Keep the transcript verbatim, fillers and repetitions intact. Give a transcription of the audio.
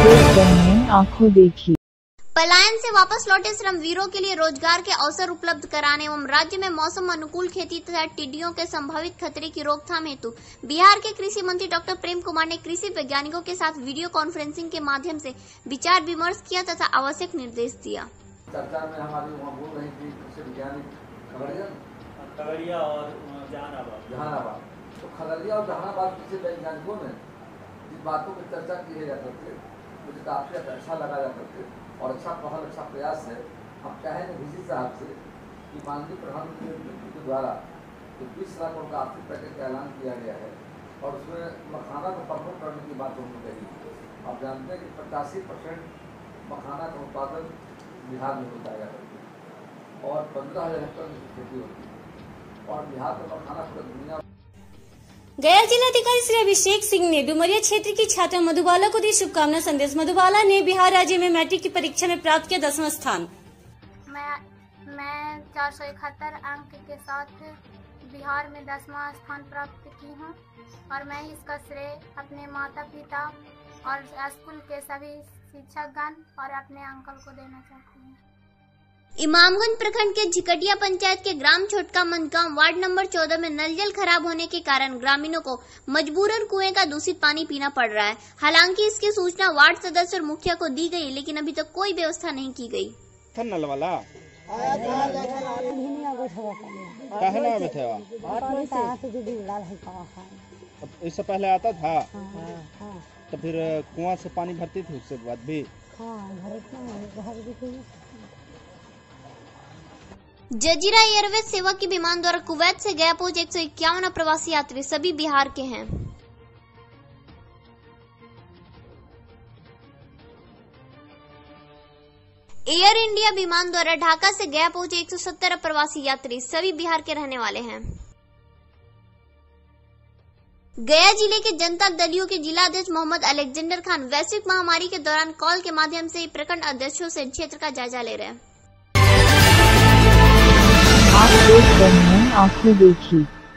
देश बनिए आंखों देखी। पलायन से वापस लौटे श्रमवीरों के लिए रोजगार के अवसर उपलब्ध कराने एवं राज्य में मौसम अनुकूल खेती तथा टिड्डियों के संभावित खतरे की रोकथाम हेतु बिहार के कृषि मंत्री डॉक्टर प्रेम कुमार ने कृषि वैज्ञानिकों के साथ वीडियो कॉन्फ्रेंसिंग के माध्यम से विचार विमर्श किया तथा आवश्यक निर्देश दिया। चर्चा में हमारी वहाँ बोल रही थी कृषि वैज्ञानिक खगड़िया और जहानाबाद जहानाबाद तो खगड़िया और जहानाबाद कृषि वैज्ञानिकों ने जिन बातों पर चर्चा की जा करके मुझे काफी अच्छा लगा जा करके और अच्छा पहल अच्छा प्रयास है। हम चाहेंगे विजी साहब से कि माननीय प्रधानमंत्री के द्वारा जो बीस लाख करोड़ का आर्थिक पैकेज का ऐलान किया गया है और उसमें मखाना को प्रमोट करने की बात उन्होंने कही। आप जानते हैं कि पचासी परसेंट मखाना का उत्पादन बिहार में होता है और पंद्रह हजार हेक्टेयर की खेती होती है और बिहार का मखाना पूरी दुनिया। गया जिलाधिकारी श्री अभिषेक सिंह ने डुमरिया क्षेत्र की छात्रा मधुबाला को दी शुभकामना संदेश। मधुबाला ने बिहार राज्य में मैट्रिक की परीक्षा में प्राप्त किया दसवां स्थान। मैं मैं चार सौ इकहत्तर अंक के साथ बिहार में दसवां स्थान प्राप्त की हूँ और मैं इसका श्रेय अपने माता पिता और स्कूल के सभी शिक्षकगण और अपने अंकल को देना चाहती हूँ। इमामगंज प्रखंड के झिकटिया पंचायत के ग्राम छोटका मंदगांव वार्ड नंबर चौदह में नल जल खराब होने के कारण ग्रामीणों को मजबूरन कुएं का दूषित पानी पीना पड़ रहा है। हालांकि इसकी सूचना वार्ड सदस्य और मुखिया को दी गई, लेकिन अभी तक कोई व्यवस्था नहीं की गई। नल वाला इससे पहले आता था तो फिर कुआं से पानी भरती थी, उसके बाद भी जजीरा एयरवेज सेवा की विमान द्वारा कुवैत से गया पहुंचे एक सौ इक्यावन प्रवासी यात्री सभी बिहार के हैं। एयर इंडिया विमान द्वारा ढाका से गया पहुंचे एक सौ सत्तर प्रवासी यात्री सभी बिहार के रहने वाले हैं। गया जिले के जनता दलियों के जिला अध्यक्ष मोहम्मद अलेक्जेंडर खान वैश्विक महामारी के दौरान कॉल के माध्यम से प्रखंड अध्यक्षों से क्षेत्र का जायजा ले रहे हैं। आप देश बनिए आंखों देखी।